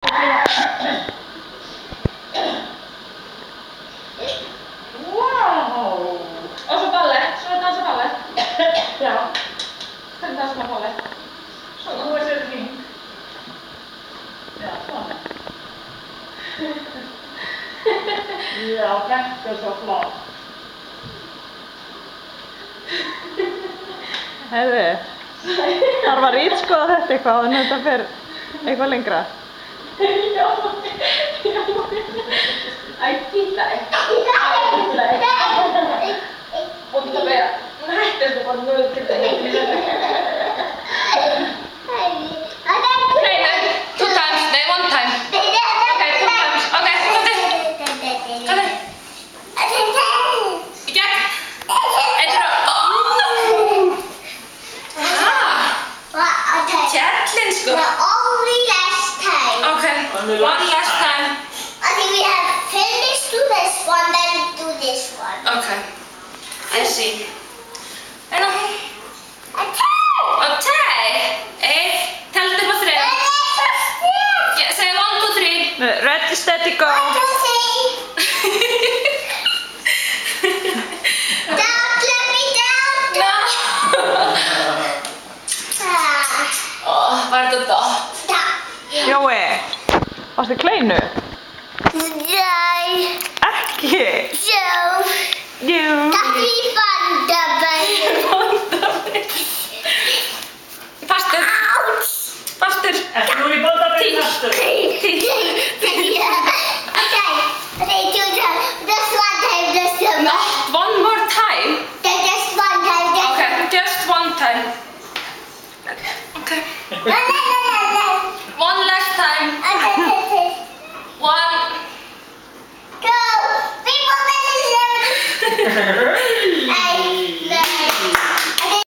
Wow! Och så ballet. Så dansa ballet. Ja. Ska du dansa ballet? Så då är det fint. Ja, så. Ja, kanske så klart. Herðu, þarf að rítskoða þetta eitthvað en þetta fer eitthvað lengra. Ja. Ai, kiitos. Mutta vielä, nähtäisikö kun nylkitä? Hey, 2 times, no 1 time. Okay, 2 times. Okay, come. Jack. Jätlinsko. Only last time. Okay, one last time. I think we have finished do this one, then do this one. Okay, I see. Hello. Attack! Okay. Tell them what's there. Yeah, say 1, 2, 3. Ready, steady, go! 1, 2, 3. Don't let me down. Var þetta það? Jói, varstu kleinu? Nei. Ekki? Jú. Takk í bandabæn. Fastur. Fastur. Nú er ég bóta að vera fastur.